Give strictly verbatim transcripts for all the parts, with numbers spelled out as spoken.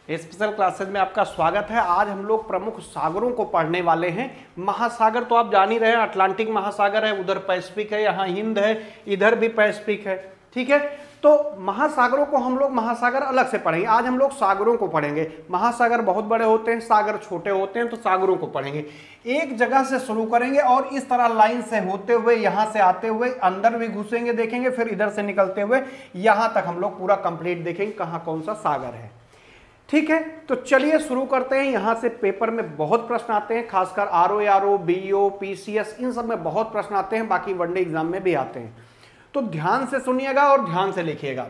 Special classes में आपका स्वागत है। आज हम लोग प्रमुख सागरों को पढ़ने वाले हैं। महासागर तो आप जान ही रहे हैं, अटलांटिक महासागर है, उधर पैसिफिक है, यहाँ हिंद है, इधर भी पैसिफिक है। ठीक है, तो महासागरों को हम लोग महासागर अलग से पढ़ेंगे। आज हम लोग सागरों को पढ़ेंगे। महासागर बहुत बड़े होते हैं, सागर छोटे होते हैं, तो सागरों को पढ़ेंगे। एक जगह से शुरू करेंगे और इस तरह लाइन से होते हुए यहां से आते हुए अंदर भी घुसेंगे, देखेंगे, फिर इधर से निकलते हुए यहां तक हम लोग पूरा कंप्लीट देखेंगे कहां कौन सा सागर है। ठीक है, तो चलिए शुरू करते हैं। यहां से पेपर में बहुत प्रश्न आते हैं, खासकर R O R O, B O, P C S, इन सब में बहुत प्रश्न आते हैं, बाकी वनडे एग्जाम में भी आते हैं। तो ध्यान से सुनिएगा और ध्यान से लिखिएगा।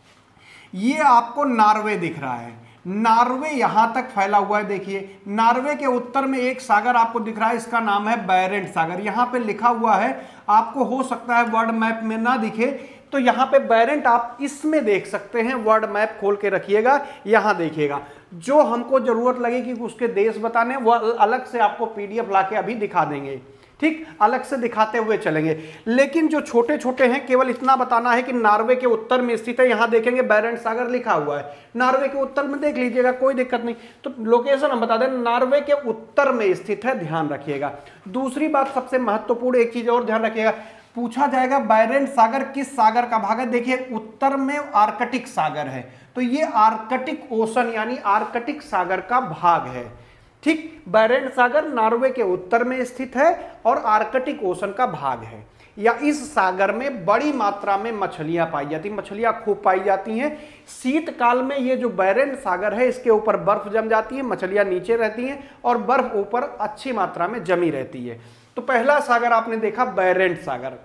ये आपको नॉर्वे दिख रहा है, नॉर्वे यहां तक फैला हुआ है। देखिए, नॉर्वे के उत्तर में एक सागर आपको दिख रहा है, इसका नाम है बैरेंट सागर। यहां पे लिखा हुआ है, आपको हो सकता है वर्ल्ड मैप में ना दिखे, तो यहां पे बैरेंट आप इसमें देख सकते हैं। वर्ल्ड मैप खोल के रखिएगा, यहां देखिएगा। जो हमको जरूरत लगेगी उसके देश बताने, वो अलग से आपको पीडीएफ लाके अभी दिखा देंगे। ठीक, अलग से दिखाते हुए चलेंगे। लेकिन जो छोटे छोटे हैं, केवल इतना बताना है कि नॉर्वे के उत्तर में स्थित है। यहां देखेंगे बैरेंट सागर लिखा हुआ है, नॉर्वे के उत्तर में देख लीजिएगा, कोई दिक्कत नहीं। तो लोकेशन हम बता दें, नॉर्वे के उत्तर में स्थित है, ध्यान रखिएगा। दूसरी बात, सबसे महत्वपूर्ण एक चीज और ध्यान रखिएगा, पूछा जाएगा बैरेंट सागर किस सागर का भाग है। देखिए, उत्तर में आर्कटिक सागर है, तो ये आर्कटिक ओशन यानी आर्कटिक सागर का भाग है। ठीक, बैरेंट सागर नॉर्वे के उत्तर में स्थित है और आर्कटिक ओशन का भाग है। या इस सागर में बड़ी मात्रा में मछलियां पाई जाती हैं, मछलियां खूब पाई जाती हैं। शीतकाल में ये जो बैरेंट सागर है, इसके ऊपर बर्फ जम जाती है, मछलियां नीचे रहती हैं और बर्फ ऊपर अच्छी मात्रा में जमी रहती है। तो पहला सागर आपने देखा बैरेंट सागर।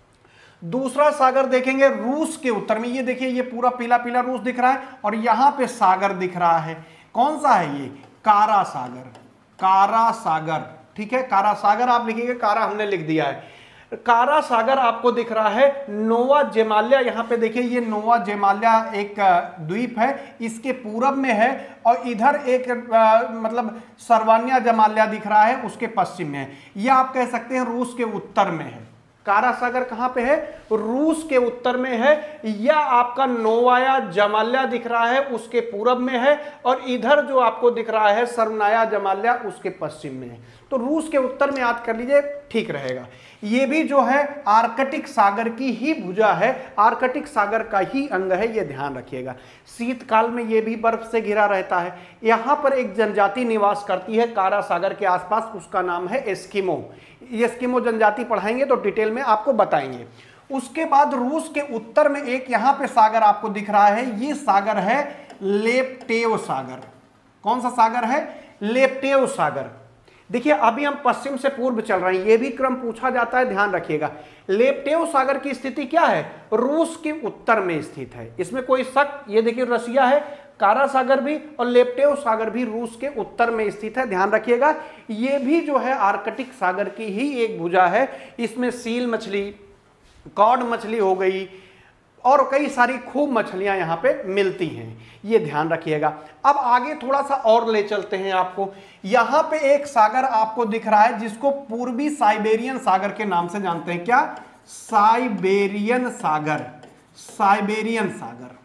दूसरा सागर देखेंगे रूस के उत्तर में। ये देखिए, ये पूरा पीला पीला रूस दिख रहा है और यहां पे सागर दिख रहा है। कौन सा है ये? कारा सागर, कारा सागर। ठीक है, कारा सागर आप लिखिएगा, कारा हमने लिख दिया है। कारा सागर आपको दिख रहा है नोवा जेमाल्या। यहां पे देखिए, ये नोवा जेमाल्या एक द्वीप है, इसके पूरब में है, और इधर एक आ, मतलब सर्वान्या जमाल्या दिख रहा है, उसके पश्चिम में है। यह आप कह सकते हैं रूस के उत्तर में है। कारा सागर कहां पे है? रूस के उत्तर में है। या आपका नोवाया जमाल्या दिख रहा है, उसके पूरब में है, और इधर जो आपको दिख रहा है सर्वनाया जमाल्या, उसके पश्चिम में है। तो रूस के उत्तर में याद कर लीजिए, ठीक रहेगा। ये भी जो है आर्कटिक सागर की ही भुजा है, आर्कटिक सागर का ही अंग है, ये ध्यान रखिएगा। शीतकाल में ये भी बर्फ से घिरा रहता है। यहां पर एक जनजाति निवास करती है कारा सागर के आसपास, उसका नाम है एस्किमो। एस्किमो जनजाति पढ़ाएंगे तो डिटेल में आपको बताएंगे। उसके बाद रूस के उत्तर में एक यहां पे सागर आपको दिख रहा है, ये सागर है लेप्टेव सागर। कौन सा सागर है? लेप्टेव सागर। देखिए, अभी हम पश्चिम से पूर्व चल रहे हैं, यह भी क्रम पूछा जाता है, ध्यान रखिएगा। लेप्टेव सागर की स्थिति क्या है? रूस के उत्तर में स्थित है, इसमें कोई शक। ये देखिए, रसिया है, कारा सागर भी और लेप्टेव सागर भी रूस के उत्तर में स्थित है, ध्यान रखिएगा। ये भी जो है आर्कटिक सागर की ही एक भुजा है। इसमें सील मछली, कॉड मछली हो गई, और कई सारी खूब मछलियां यहां पे मिलती हैं, ये ध्यान रखिएगा। अब आगे थोड़ा सा और ले चलते हैं आपको। यहां पे एक सागर आपको दिख रहा है, जिसको पूर्वी साइबेरियन सागर के नाम से जानते हैं। क्या? साइबेरियन सागर। साइबेरियन सागर,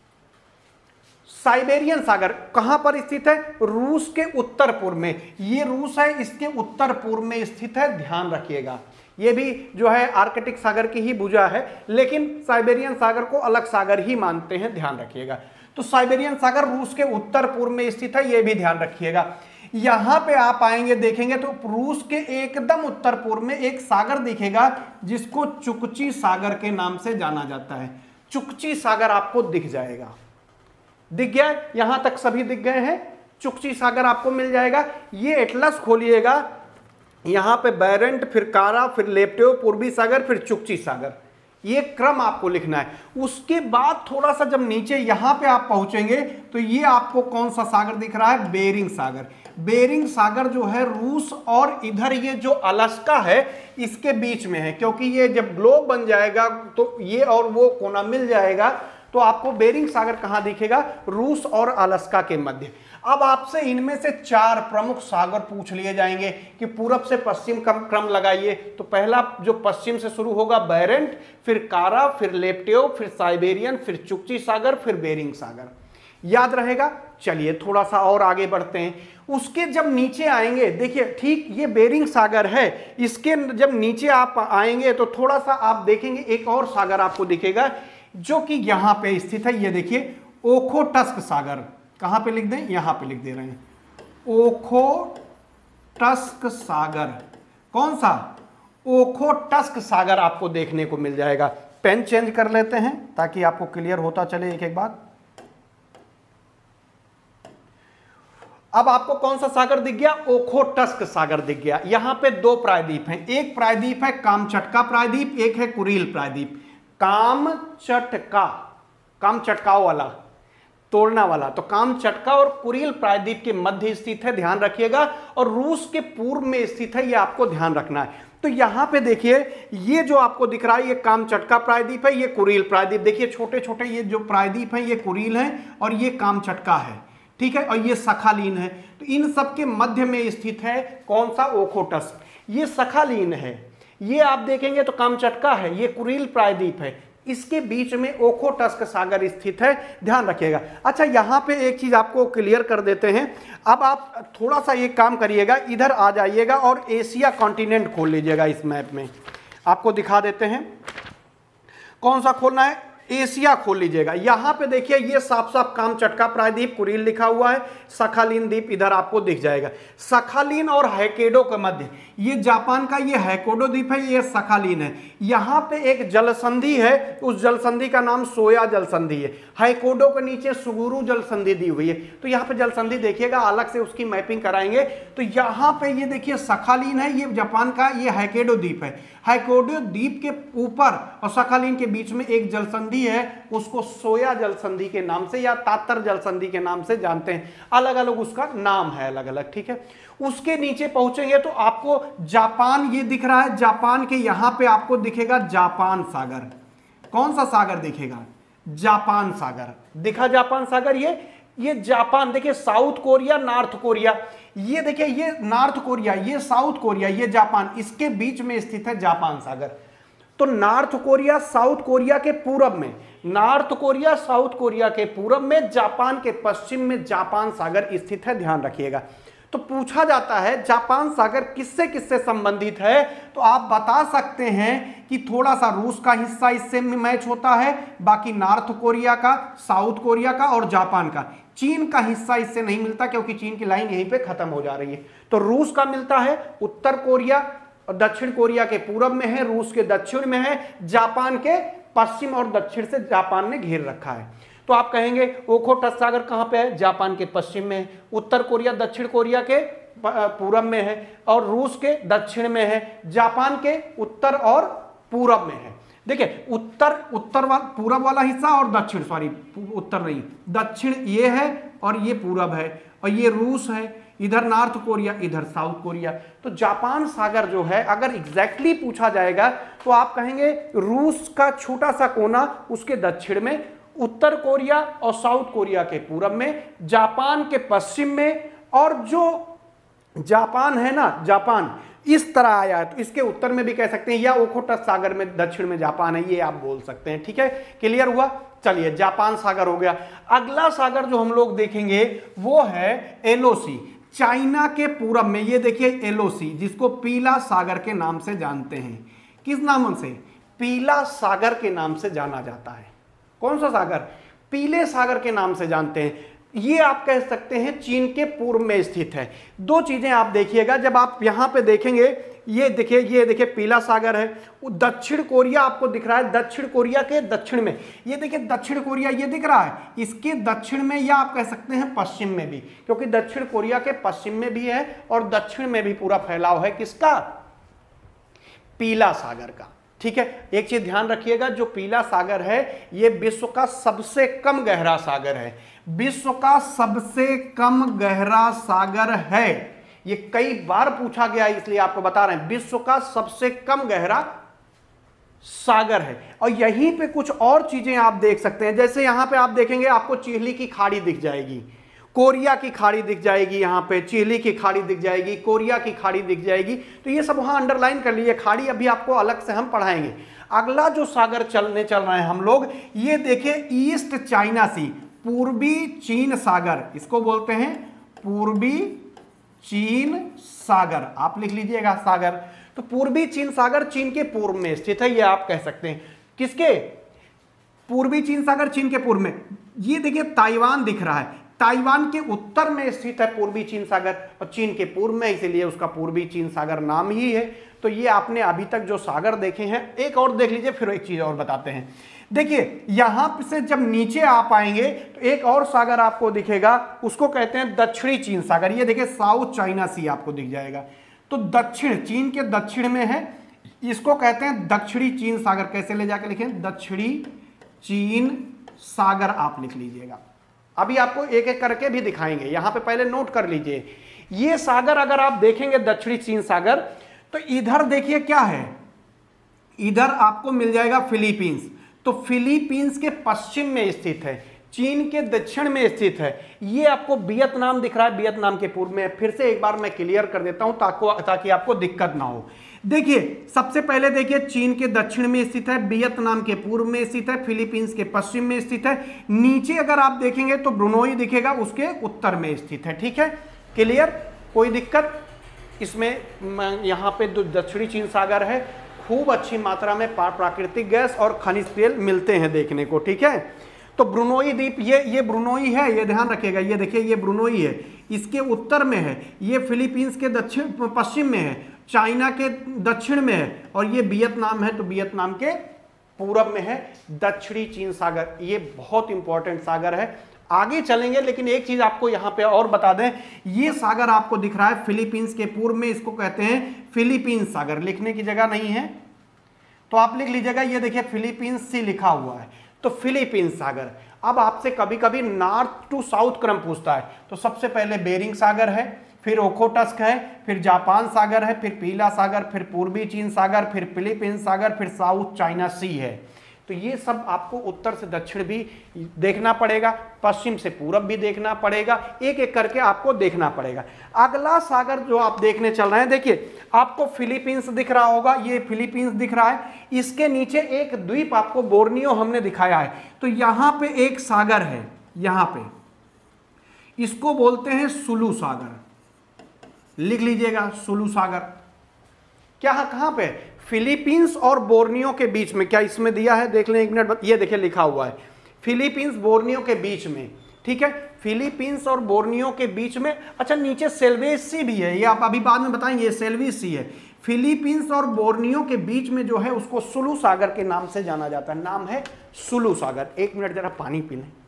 साइबेरियन सागर कहां पर स्थित है? रूस के उत्तर पूर्व में। ये रूस है, इसके उत्तर पूर्व में स्थित है, ध्यान रखिएगा। ये भी जो है आर्कटिक सागर की ही भुजा है, लेकिन साइबेरियन सागर को अलग सागर ही मानते हैं, ध्यान रखिएगा। तो साइबेरियन सागर रूस के उत्तर पूर्व में स्थित है, ये भी ध्यान रखिएगा। यहां पे आप आएंगे, देखेंगे तो रूस के एकदम उत्तर पूर्व में एक सागर दिखेगा, जिसको चुकची सागर के नाम से जाना जाता है। चुकची सागर आपको दिख जाएगा, दिख गया, यहां तक सभी दिख गए हैं। चुकची सागर आपको मिल जाएगा। ये एटलस खोलिएगा, यहां पे बैरेंट, फिर कारा, फिर लेप्टेव, पूर्वी सागर, फिर चुकची सागर, ये क्रम आपको लिखना है। उसके बाद थोड़ा सा जब नीचे यहां पे आप पहुंचेंगे तो ये आपको कौन सा सागर दिख रहा है? बेरिंग सागर। बेरिंग सागर जो है रूस और इधर ये जो अलास्का है, इसके बीच में है, क्योंकि ये जब ग्लोब बन जाएगा तो ये और वो कोना मिल जाएगा, तो आपको बेरिंग सागर कहां दिखेगा? रूस और अलास्का के मध्य। अब आपसे इनमें से चार प्रमुख सागर पूछ लिए जाएंगे कि पूरब से पश्चिम का क्रम लगाइए। तो पहला जो पश्चिम से शुरू होगा बैरेंट, फिर कारा, फिर लेप्टेव, फिर साइबेरियन, फिर चुकची सागर, फिर बेरिंग सागर। याद रहेगा। चलिए थोड़ा सा और आगे बढ़ते हैं। उसके जब नीचे आएंगे, देखिए ठीक ये बेरिंग सागर है, इसके जब नीचे आप आएंगे तो थोड़ा सा आप देखेंगे एक और सागर आपको दिखेगा जो कि यहां पे स्थित है। ये देखिए ओखोटस्क सागर, कहां पे लिख दें, यहां पे लिख दे रहे हैं ओखोटस्क सागर। कौन सा? ओखोटस्क सागर आपको देखने को मिल जाएगा। पेन चेंज कर लेते हैं ताकि आपको क्लियर होता चले एक एक बात। अब आपको कौन सा सागर दिख गया? ओखोटस्क सागर दिख गया। यहां पे दो प्रायद्वीप हैं, एक प्रायद्वीप है कामचटका प्रायद्वीप, एक है कुरील प्रायद्वीप। कामचटका, कामचटकाओ वाला, तोड़ना वाला, तो कामचटका और कुरील प्रायद्वीप के मध्य स्थित है, ध्यान रखिएगा, और रूस के पूर्व में स्थित है, यह आपको ध्यान रखना है। तो यहां पे देखिए ये जो आपको दिख रहा है ये कामचटका प्रायद्वीप है, ये कुरील प्रायद्वीप। देखिए छोटे छोटे ये जो प्रायद्वीप हैं ये कुरील हैं और ये कामचटका है, ठीक है, और ये सखालीन है। तो इन सब के मध्य में स्थित है कौन सा? ओखोटस्क। ये सखालीन है, ये आप देखेंगे तो कामचटका है, ये कुरील प्रायद्वीप है, इसके बीच में ओखोटस्क सागर स्थित है, ध्यान रखिएगा। अच्छा यहां पे एक चीज आपको क्लियर कर देते हैं। अब आप थोड़ा सा एक काम करिएगा, इधर आ जाइएगा और एशिया कॉन्टिनेंट खोल लीजिएगा। इस मैप में आपको दिखा देते हैं, कौन सा खोलना है? एशिया खोल लीजिएगा। यहां पे देखिए ये साफ साफ कामचटका प्रायद्वीप कुरील लिखा हुआ है, सखालीन द्वीप इधर आपको दिख जाएगा। सखालीन और हैकोडो के मध्य, ये जापान का ये हैकोडो द्वीप है, ये सखालीन है। यहां पे एक जलसंधि है, उस जलसंधि का नाम सोया जलसंधि है। हैकोडो के नीचे सुगुरु जलसंधि दी हुई है, तो यहाँ पे जलसंधि देखिएगा, अलग से उसकी मैपिंग कराएंगे। तो यहाँ पे ये देखिए सखालीन है, ये जापान का ये हैकोडो द्वीप है। हैकोडो द्वीप के ऊपर और सखालीन के बीच में एक जलसंधि है, उसको सोया जलसंधि के नाम से या तातर जलसंधि के नाम से जानते हैं, अलग अलग उसका नाम है, अलग अलग, ठीक है। उसके नीचे पहुंचेंगे तो आपको जापान ये दिख रहा है, जापान के यहां पे आपको दिखेगा जापान सागर। कौन सा सागर दिखेगा? जापान सागर दिखा, जापान सागर। ये ये जापान, देखिए साउथ कोरिया, नॉर्थ कोरिया, ये देखिए ये नॉर्थ कोरिया, ये साउथ कोरिया, ये जापान, इसके बीच में स्थित है जापान सागर। तो नॉर्थ कोरिया साउथ कोरिया के पूरब में, नॉर्थ कोरिया साउथ कोरिया के पूरब में, जापान के पश्चिम में जापान सागर स्थित है, ध्यान रखिएगा। तो पूछा जाता है जापान सागर किससे किससे संबंधित है, तो आप बता सकते हैं कि थोड़ा सा रूस का हिस्सा इससे मैच होता है, बाकी नॉर्थ कोरिया का, साउथ कोरिया का और जापान का। चीन का हिस्सा इससे नहीं मिलता क्योंकि चीन की लाइन यहीं पे खत्म हो जा रही है। तो रूस का मिलता है, उत्तर कोरिया और दक्षिण कोरिया के पूरब में है, रूस के दक्षिण में है, जापान के पश्चिम और दक्षिण से जापान ने घेर रखा है। तो आप कहेंगे ओखोटस्क सागर कहां पे है? जापान के पश्चिम में है, उत्तर कोरिया दक्षिण कोरिया के पूरब में है और रूस के दक्षिण में है, जापान के उत्तर और पूरब में है। देखिए उत्तर उत्तर वाला पूरब वाला हिस्सा और दक्षिण, सॉरी उत्तर नहीं, दक्षिण ये है और ये पूरब है, और ये रूस है, इधर नॉर्थ कोरिया, इधर साउथ कोरिया। तो जापान सागर जो है अगर एग्जैक्टली पूछा जाएगा तो आप कहेंगे रूस का छोटा सा कोना उसके दक्षिण में, उत्तर कोरिया और साउथ कोरिया के पूरब में, जापान के पश्चिम में, और जो जापान है ना, जापान इस तरह आया है तो इसके उत्तर में भी कह सकते हैं, या ओखोटस्क सागर में दक्षिण में जापान है, ये आप बोल सकते हैं, ठीक है। क्लियर हुआ? चलिए जापान सागर हो गया। अगला सागर जो हम लोग देखेंगे वो है एलोसी, चाइना के पूरब में। ये देखिए एलोसी, जिसको पीला सागर के नाम से जानते हैं। किस नाम से? पीला सागर के नाम से जाना जाता है। कौन सा सागर? पीले सागर के नाम से जानते हैं। ये आप कह सकते हैं चीन के पूर्व में स्थित है। दो चीजें आप देखिएगा, जब आप यहां पे देखेंगे, ये देखिए ये देखिए पीला सागर है, दक्षिण कोरिया आपको दिख रहा है, दक्षिण कोरिया के दक्षिण में, ये देखिए दक्षिण कोरिया ये दिख रहा है, इसके दक्षिण में, या आप कह सकते हैं पश्चिम में भी, क्योंकि दक्षिण कोरिया के पश्चिम में भी है और दक्षिण में भी पूरा फैलाव है किसका? पीला सागर का, ठीक है। एक चीज ध्यान रखिएगा, जो पीला सागर है ये विश्व का सबसे कम गहरा सागर है, विश्व का सबसे कम गहरा सागर है। ये कई बार पूछा गया है इसलिए आपको बता रहे हैं, विश्व का सबसे कम गहरा सागर है। और यहीं पे कुछ और चीजें आप देख सकते हैं, जैसे यहां पे आप देखेंगे आपको चिली की खाड़ी दिख जाएगी, कोरिया की खाड़ी दिख जाएगी, यहाँ पे चिली की खाड़ी दिख जाएगी, कोरिया की खाड़ी दिख जाएगी। तो ये सब वहां अंडरलाइन कर लीजिए, खाड़ी अभी आपको अलग से हम पढ़ाएंगे। अगला जो सागर चलने चल रहे हैं हम लोग, ये देखिए ईस्ट चाइना सी, पूर्वी चीन सागर, इसको बोलते हैं पूर्वी चीन सागर, आप लिख लीजिएगा सागर। तो पूर्वी चीन सागर चीन के पूर्व में स्थित है, ये आप कह सकते हैं। किसके? पूर्वी चीन सागर चीन के पूर्व में। ये देखिए ताइवान दिख रहा है, ताइवान के उत्तर में स्थित है पूर्वी चीन सागर और चीन के पूर्व में, इसीलिए उसका पूर्वी चीन सागर नाम ही है। तो ये आपने अभी तक जो सागर देखे हैं, एक और देख लीजिए, फिर एक चीज और बताते हैं। देखिए यहां से जब नीचे आप आएंगे तो एक और सागर आपको दिखेगा, उसको कहते हैं दक्षिणी चीन सागर। ये देखिए साउथ चाइना सी आपको दिख जाएगा। तो दक्षिण, चीन के दक्षिण में है, इसको कहते हैं दक्षिणी चीन सागर। कैसे ले जाके लिखें? दक्षिणी चीन सागर आप लिख लीजिएगा। अभी आपको एक एक करके भी दिखाएंगे, यहां पे पहले नोट कर लीजिए। ये सागर अगर आप देखेंगे दक्षिणी चीन सागर, तो इधर देखिए क्या है, इधर आपको मिल जाएगा फिलीपींस। तो फिलीपींस के पश्चिम में स्थित है, चीन के दक्षिण में स्थित है। ये आपको वियतनाम दिख रहा है, वियतनाम के पूर्व में। फिर से एक बार मैं क्लियर कर देता हूं ताकि ताकि आपको दिक्कत ना हो। देखिए सबसे पहले देखिए चीन के दक्षिण में स्थित है, वियतनाम के पूर्व में स्थित है, फिलीपींस के पश्चिम में स्थित है। नीचे अगर आप देखेंगे तो ब्रुनोई दिखेगा, उसके उत्तर में स्थित है। ठीक है, क्लियर? कोई दिक्कत इसमें? यहाँ पे दक्षिणी चीन सागर है, खूब अच्छी मात्रा में प्राकृतिक गैस और खनिज तेल मिलते हैं देखने को। ठीक है, तो ब्रुनोई द्वीप, ये ये ब्रुनोई है, ये ध्यान रखिएगा। ये देखिए ये ब्रुनोई है, इसके उत्तर में है। ये फिलीपींस के दक्षिण पश्चिम में है, चाइना के दक्षिण में है, और ये वियतनाम है तो वियतनाम के पूरब में है दक्षिणी चीन सागर। ये बहुत इंपॉर्टेंट सागर है, आगे चलेंगे। लेकिन एक चीज आपको यहां पे और बता दें, ये सागर आपको दिख रहा है फिलीपींस के पूर्व में, इसको कहते हैं फिलीपींस सागर। लिखने की जगह नहीं है तो आप लिख लीजिएगा, ये देखिए फिलीपींस सी लिखा हुआ है, तो फिलीपींस सागर। अब आपसे कभी कभी नॉर्थ टू साउथ क्रम पूछता है, तो सबसे पहले बेरिंग सागर है, फिर ओखोटस्क है, फिर जापान सागर है, फिर पीला सागर, फिर पूर्वी चीन सागर, फिर फिलीपींस सागर, फिर साउथ चाइना सी है। तो ये सब आपको उत्तर से दक्षिण भी देखना पड़ेगा, पश्चिम से पूरब भी देखना पड़ेगा, एक एक करके आपको देखना पड़ेगा। अगला सागर जो आप देखने चल रहे हैं, देखिए आपको फिलीपींस दिख रहा होगा, ये फिलीपींस दिख रहा है, इसके नीचे एक द्वीप आपको बोर्नियो हमने दिखाया है। तो यहां पे एक सागर है, यहां पे, इसको बोलते हैं सुलू सागर। लिख लीजिएगा सुलू सागर। क्या कहां पे? फिलीपींस और बोर्नियो के बीच में। क्या इसमें दिया है? देख लें एक मिनट, ये देखिए लिखा हुआ है फिलीपींस बोर्नियो के बीच में। ठीक है, फिलीपींस और बोर्नियो के बीच में। अच्छा, नीचे सेल्वेज सी भी है, ये आप अभी बाद में बताएंगे, ये सेल्वेज सी है। फिलीपींस और बोर्नियो के बीच में जो है उसको सुलू सागर के नाम से जाना जाता है, नाम है सुलू सागर। एक मिनट जरा पानी पी लें।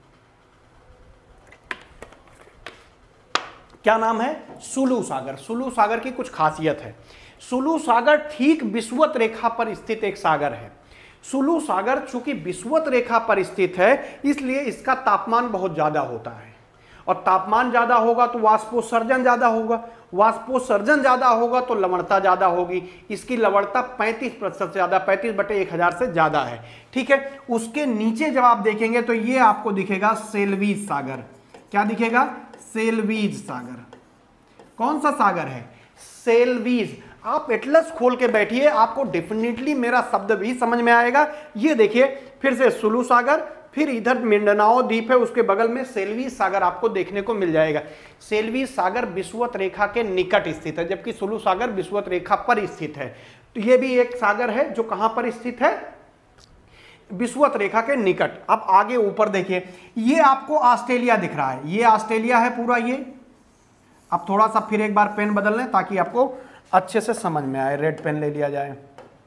क्या नाम है? सुलू सागर। सुलू सागर की कुछ खासियत है। सुलू सागर ठीक विषुवत रेखा पर स्थित एक सागर है। सुलू सागर चूंकि विषुवत रेखा पर स्थित है, इसलिए इसका तापमान बहुत ज्यादा होता है, और तापमान ज्यादा होगा तो वाष्पोत्सर्जन ज्यादा होगा, वाष्पोत्सर्जन ज्यादा होगा तो लवणता ज्यादा होगी। इसकी लवणता पैंतीस प्रतिशत से ज्यादा, पैंतीस बटे एक हजार से ज्यादा है। ठीक है, उसके नीचे जब आप देखेंगे तो ये आपको दिखेगा सेल्वीज सागर। क्या दिखेगा? सेल्वीज सागर। कौन सा सागर है? सेल्वीज। आप एटलस खोल के बैठिए, आपको डेफिनेटली मेरा शब्द भी समझ में आएगा। ये देखिए फिर से सुलू सागर, फिर इधर मिंडनाओ द्वीप है, उसके बगल में सेल्वीज सागर आपको देखने को मिल जाएगा। सेल्वीज सागर विषुवत रेखा के निकट स्थित है, जबकि सुलू सागर विषुवत रेखा पर स्थित है। तो ये भी एक सागर है जो कहां पर स्थित है? विषुवत रेखा के निकट। अब आगे ऊपर देखिए, ये आपको ऑस्ट्रेलिया दिख रहा है, ये ऑस्ट्रेलिया है पूरा ये। अब थोड़ा सा फिर एक बार पेन बदल लें ताकि आपको अच्छे से समझ में आए। रेड पेन ले लिया जाए।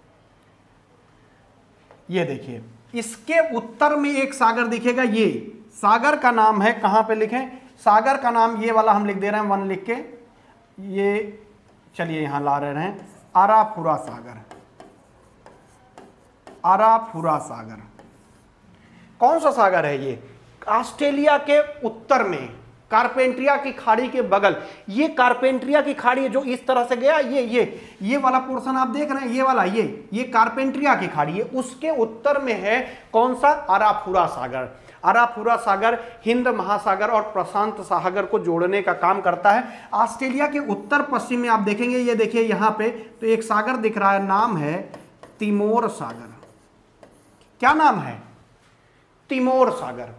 ये देखिए, इसके उत्तर में एक सागर दिखेगा, ये सागर का नाम है, कहां पे लिखें? सागर का नाम ये वाला हम लिख दे रहे हैं, वन लिख के। ये चलिए यहां ला रहे हैं, आराफुरा सागर। आराफुरा सागर कौन सा सागर है? ये ऑस्ट्रेलिया के उत्तर में, कारपेंट्रिया की खाड़ी के बगल। ये कारपेंट्रिया की खाड़ी है जो इस तरह से गया, ये ये ये वाला पोर्शन आप देख रहे हैं, ये वाला, ये ये कारपेंट्रिया की खाड़ी है, उसके उत्तर में है कौन सा? आराफुरा सागर। आराफुरा सागर हिंद महासागर और प्रशांत सागर को जोड़ने का काम करता है। ऑस्ट्रेलिया के उत्तर पश्चिम में आप देखेंगे, ये देखिए यहां पे तो एक सागर दिख रहा है, नाम है तिमोर सागर। क्या नाम है? तिमोर सागर।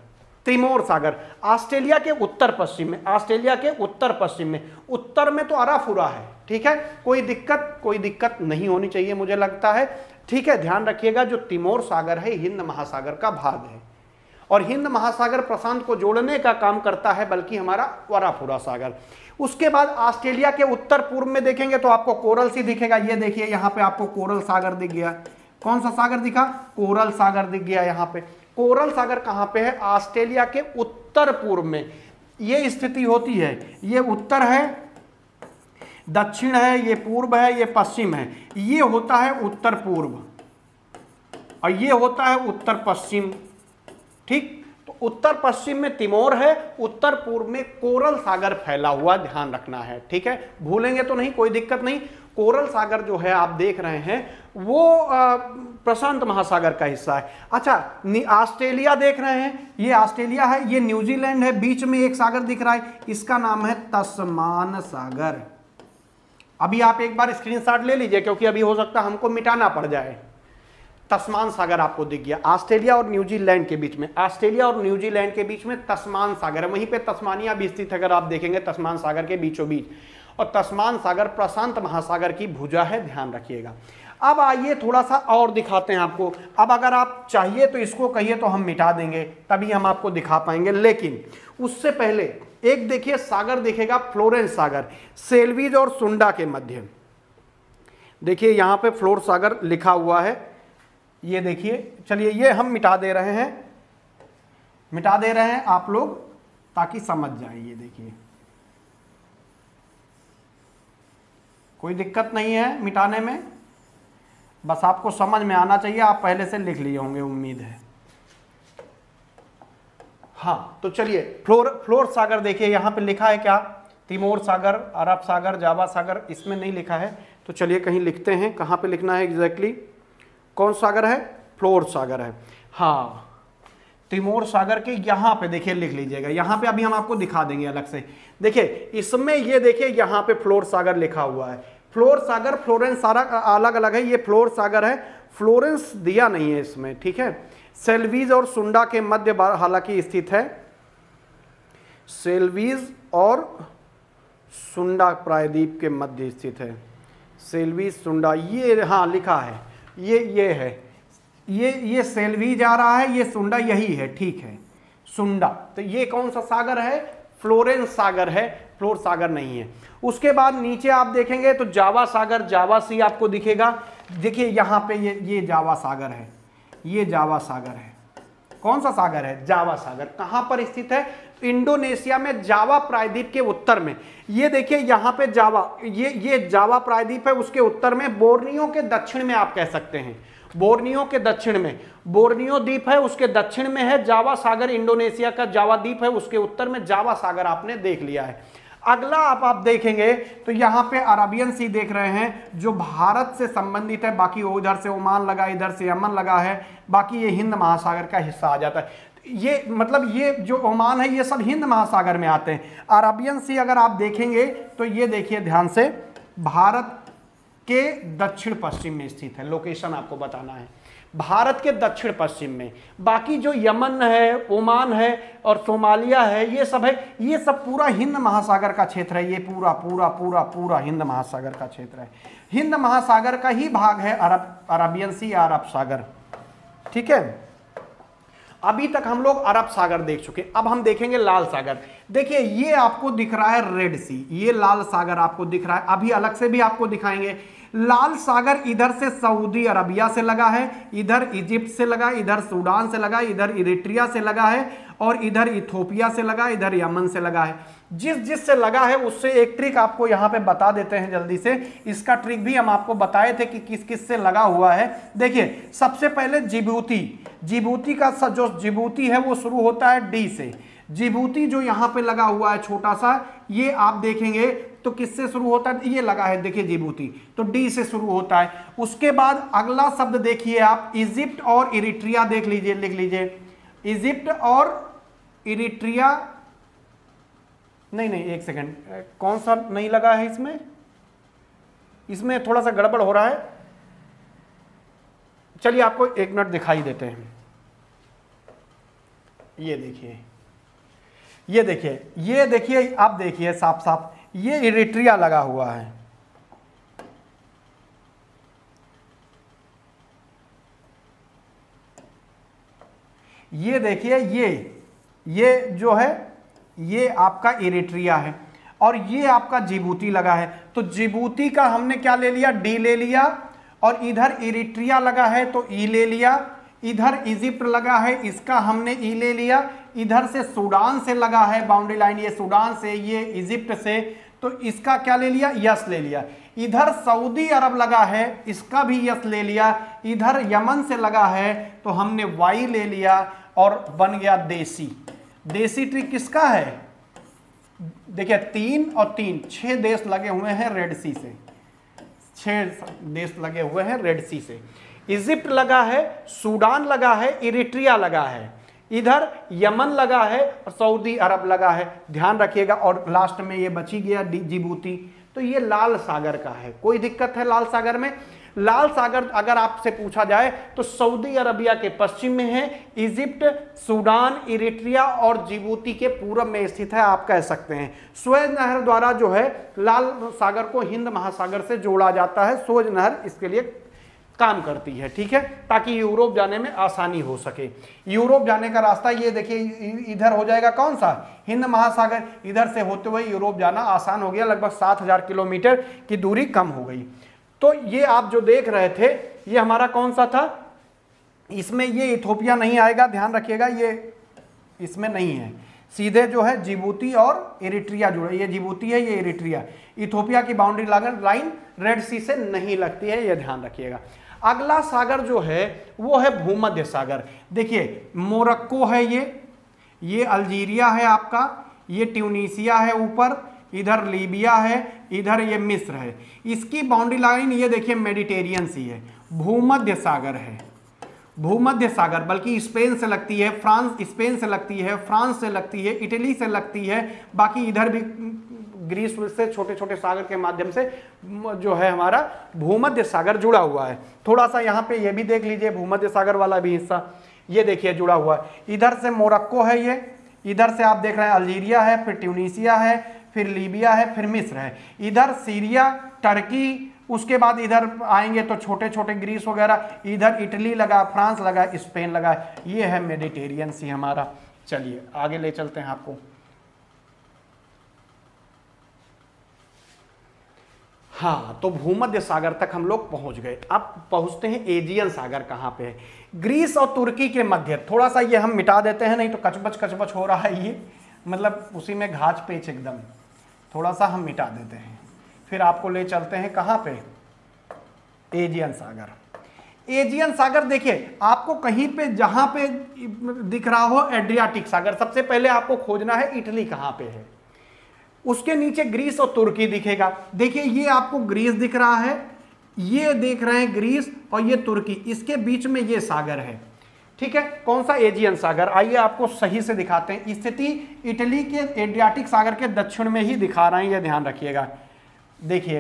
तिमोर सागर ऑस्ट्रेलिया के उत्तर पश्चिम में, ऑस्ट्रेलिया के उत्तर पश्चिम में, उत्तर में तो अराफुरा है, ठीक है, कोई दिक्कत कोई दिक्कत नहीं होनी चाहिए मुझे लगता है, ठीक है। ध्यान रखिएगा जो तिमोर सागर है हिंद महासागर का भाग है और हिंद महासागर प्रशांत को जोड़ने का काम करता है, बल्कि हमारा अराफुरा सागर। उसके बाद ऑस्ट्रेलिया के उत्तर पूर्व में देखेंगे तो आपको कोरल सी दिखेगा, ये देखिए यहाँ पे आपको कोरल सागर दिख गया। कौन सा सागर दिखा? कोरल सागर दिख गया। यहाँ पे कोरल सागर कहाँ पे है? ऑस्ट्रेलिया के उत्तर पूर्व में ये स्थिति होती है। ये उत्तर है, दक्षिण है, ये पूर्व है, ये पश्चिम है। ये होता है उत्तर पूर्व और ये होता है उत्तर पश्चिम, ठीक। तो उत्तर पश्चिम में तिमोर है, उत्तर पूर्व में कोरल सागर फैला हुआ, ध्यान रखना है, ठीक है। भूलेंगे तो नहीं, कोई दिक्कत नहीं। कोरल सागर जो है आप देख रहे हैं वो प्रशांत महासागर का हिस्सा है। अच्छा, ऑस्ट्रेलिया देख रहे हैं, ये ऑस्ट्रेलिया है, ये न्यूजीलैंड है, बीच में एक सागर दिख रहा है, इसका नाम है तस्मान सागर। अभी आप एक बार स्क्रीनशॉट ले लीजिए क्योंकि अभी हो सकता है हमको मिटाना पड़ जाए। तस्मान सागर आपको दिख गया, ऑस्ट्रेलिया और न्यूजीलैंड के बीच में, ऑस्ट्रेलिया और न्यूजीलैंड के बीच में तस्मान सागर है, वहीं पे तस्मानिया भी स्थित है अगर आप देखेंगे तस्मान सागर के बीचों बीच। और तस्मान सागर प्रशांत महासागर की भुजा है, ध्यान रखिएगा। अब आइए थोड़ा सा और दिखाते हैं आपको। अब अगर आप चाहिए तो इसको कहिए तो हम मिटा देंगे, तभी हम आपको दिखा पाएंगे, लेकिन उससे पहले एक देखिए सागर दिखेगा, फ्लोरेंस सागर, सेल्वीज और सुंडा के मध्य। देखिए यहाँ पे फ्लोर सागर लिखा हुआ है, ये देखिए। चलिए ये हम मिटा दे रहे हैं, मिटा दे रहे हैं आप लोग ताकि समझ जाए। ये देखिए कोई दिक्कत नहीं है मिटाने में, बस आपको समझ में आना चाहिए। आप पहले से लिख लिए होंगे उम्मीद है। हाँ तो चलिए फ्लोर फ्लोर सागर देखिए यहाँ पे लिखा है क्या? तिमोर सागर, अरब सागर, जावा सागर, इसमें नहीं लिखा है। तो चलिए कहीं लिखते हैं, कहाँ पे लिखना है एग्जैक्टली? कौन सागर है? फ्लोर सागर है। हाँ तिमोर सागर के यहाँ पे देखिए लिख लीजिएगा, यहाँ पे अभी हम आपको दिखा देंगे अलग से। देखिए इसमें ये देखिए यहाँ पे फ्लोर सागर लिखा हुआ है। फ्लोर सागर फ्लोरेंस सारा अलग अलग है, ये फ्लोर सागर है, फ्लोरेंस दिया नहीं है इसमें, ठीक है। सेल्वीज और सुंडा के मध्य हालांकि स्थित है, सेल्वीज और सुंडा प्रायद्वीप के मध्य स्थित है। सेल्वीज सुंडा ये हाँ लिखा है, ये ये है, ये ये सेल्वीज आ रहा है, ये सुंडा यही है, ठीक है सुंडा। तो ये कौन सा सागर है? फ्लोरेंस सागर है, फ्लोर सागर नहीं है। उसके बाद नीचे आप देखेंगे तो जावा सागर, जावा सी आपको दिखेगा। देखिए यहाँ पे ये ये जावा सागर है, ये जावा सागर है। कौन सा सागर है? जावा सागर। कहाँ पर स्थित है? इंडोनेशिया में, जावा प्रायद्वीप के उत्तर में। ये देखिए यहाँ पे जावा, ये ये जावा प्रायद्वीप है, उसके उत्तर में, बोर्नियो के दक्षिण में आप कह सकते हैं, बोर्नियो के दक्षिण में बोर्नियो द्वीप है, उसके दक्षिण में है जावा सागर। इंडोनेशिया का जावा द्वीप है, उसके उत्तर में जावा सागर आपने देख लिया है। अगला आप आप देखेंगे तो यहाँ पे अरबियन सी देख रहे हैं जो भारत से संबंधित है, बाकी उधर से ओमान लगा, इधर से यमन लगा है, बाकी ये हिंद महासागर का हिस्सा आ जाता है। ये मतलब ये जो ओमान है ये सब हिंद महासागर में आते हैं। अरबियन सी अगर आप देखेंगे तो ये देखिए ध्यान से, भारत के दक्षिण पश्चिम में स्थित है। लोकेशन आपको बताना है, भारत के दक्षिण पश्चिम में। बाकी जो यमन है, ओमान है और सोमालिया है, ये सब है, ये सब पूरा हिंद महासागर का क्षेत्र है। ये पूरा पूरा पूरा पूरा हिंद महासागर का क्षेत्र है। हिंद महासागर का ही भाग है अरब अरबियन सी या अरब सागर, ठीक है। अभी तक हम लोग अरब सागर देख चुके, अब हम देखेंगे लाल सागर। देखिए ये आपको दिख रहा है रेड सी, ये लाल सागर आपको दिख रहा है, अभी अलग से भी आपको दिखाएंगे। लाल सागर इधर से सऊदी अरबिया से लगा है, इधर इजिप्ट से लगा, इधर सूडान से लगा, इधर इरिट्रिया से लगा है और इधर इथोपिया से लगा, इधर यमन से लगा है। जिस जिस से लगा है उससे एक ट्रिक आपको यहाँ पे बता देते हैं जल्दी से। इसका ट्रिक भी हम आपको बताए थे कि किस किस से लगा हुआ है। देखिए सबसे पहले जिबूती, जिबूती का जो जिबूती है वो शुरू होता है डी से। जिबूती जो यहाँ पे लगा हुआ है छोटा सा, ये आप देखेंगे तो किससे शुरू होता है? ये लगा है देखिए जिबूती, तो डी से शुरू होता है। उसके बाद अगला शब्द देखिए आप, इजिप्ट और इरिट्रिया देख लीजिए, लिख लीजिए इजिप्ट और इरिट्रिया। नहीं नहीं एक सेकंड, कौन सा नहीं लगा है इसमें? इसमें थोड़ा सा गड़बड़ हो रहा है, चलिए आपको एक मिनट दिखाई देते हैं। ये देखिए ये देखिए, ये देखिए, आप देखिए साफ साफ, ये इरिट्रिया लगा हुआ है। ये देखिए, ये ये जो है ये आपका इरिट्रिया है और ये आपका जिबूती लगा है। तो जिबूती का हमने क्या ले लिया, डी ले लिया, और इधर इरिट्रिया लगा है तो ई ले लिया, इधर इजिप्ट लगा है इसका हमने ई ले लिया, इधर से सूडान से लगा है बाउंड्री लाइन, ये सूडान से, ये इजिप्ट से, तो इसका क्या ले लिया, यस ले लिया। इधर सऊदी अरब लगा है, इसका भी यस ले लिया। इधर यमन से लगा है तो हमने वाई ले लिया और बन गया देसी। देसी ट्री किसका है, देखिए तीन और तीन, छह देश लगे हुए हैं रेड सी से, छह देश लगे हुए हैं रेड सी से। इजिप्ट लगा है, सूडान लगा है, इरिट्रिया लगा है, इधर यमन लगा है और सऊदी अरब लगा है, ध्यान रखिएगा। और लास्ट में ये बची गया जिबूती। तो ये लाल सागर का है। कोई दिक्कत है लाल सागर में? लाल सागर अगर आपसे पूछा जाए तो सऊदी अरबिया के पश्चिम में है, इजिप्ट, सूडान, इरिट्रिया और जिबूती के पूर्व में स्थित है, आप कह सकते हैं। सुएज नहर द्वारा जो है लाल सागर को हिंद महासागर से जोड़ा जाता है। सुएज नहर इसके लिए काम करती है, ठीक है, ताकि यूरोप जाने में आसानी हो सके। यूरोप जाने का रास्ता ये देखिए, इधर हो जाएगा कौन सा, हिंद महासागर, इधर से होते हुए यूरोप जाना आसान हो गया, लगभग सात हजार किलोमीटर की दूरी कम हो गई। तो ये आप जो देख रहे थे ये हमारा कौन सा था, इसमें ये इथोपिया नहीं आएगा, ध्यान रखिएगा, ये इसमें नहीं है, सीधे जो है जिबूती और इरिट्रिया जुड़े, ये जिबूती है, ये इरिट्रिया। इथोपिया की बाउंड्री लाइन रेड सी से नहीं लगती है, ये ध्यान रखिएगा। अगला सागर जो है वो है भूमध्य सागर। देखिए मोरक्को है, ये ये अल्जीरिया है आपका, ये ट्यूनीसिया है ऊपर, इधर लीबिया है, इधर ये मिस्र है। इसकी बाउंड्री लाइन ये देखिए मेडिटेरियन सी है, भूमध्य सागर है, भूमध्य सागर, बल्कि स्पेन से लगती है, फ्रांस स्पेन से लगती है, फ्रांस से लगती है, इटली से लगती है, बाकी इधर भी ग्रीस से छोटे छोटे सागर के माध्यम से जो है हमारा भूमध्य सागर जुड़ा हुआ है। थोड़ा सा यहाँ पे ये भी देख लीजिए, भूमध्य सागर वाला भी हिस्सा ये देखिए जुड़ा हुआ है। इधर से मोरक्को है, ये इधर से आप देख रहे हैं अल्जीरिया है, फिर ट्यूनीसिया है, फिर लीबिया है, फिर मिस्र है, इधर सीरिया, टर्की, उसके बाद इधर आएंगे तो छोटे छोटे ग्रीस वगैरह, इधर इटली लगा, फ्रांस लगा, स्पेन लगा, ये है मेडिटेरियन सी हमारा। चलिए आगे ले चलते हैं आपको। हाँ, तो भूमध्य सागर तक हम लोग पहुंच गए। अब पहुंचते हैं एजियन सागर कहाँ पे है, ग्रीस और तुर्की के मध्य। थोड़ा सा ये हम मिटा देते हैं, नहीं तो कचबच कचबच हो रहा है ये, मतलब उसी में घाच पेच एकदम, थोड़ा सा हम मिटा देते हैं, फिर आपको ले चलते हैं कहाँ पे, एजियन सागर। एजियन सागर देखिए आपको कहीं पे जहां पे दिख रहा हो एड्रियाटिक सागर, सबसे पहले आपको खोजना है इटली कहाँ पे है, उसके नीचे ग्रीस और तुर्की दिखेगा। देखिए ये आपको ग्रीस दिख रहा है, ये देख रहे हैं ग्रीस और ये तुर्की, इसके बीच में ये सागर है, ठीक है, कौन सा, एजियन सागर। आइए आपको सही से दिखाते हैं। स्थिति इटली के एड्रियाटिक सागर के दक्षिण में ही दिखा रहे हैं, ये ध्यान रखिएगा। देखिए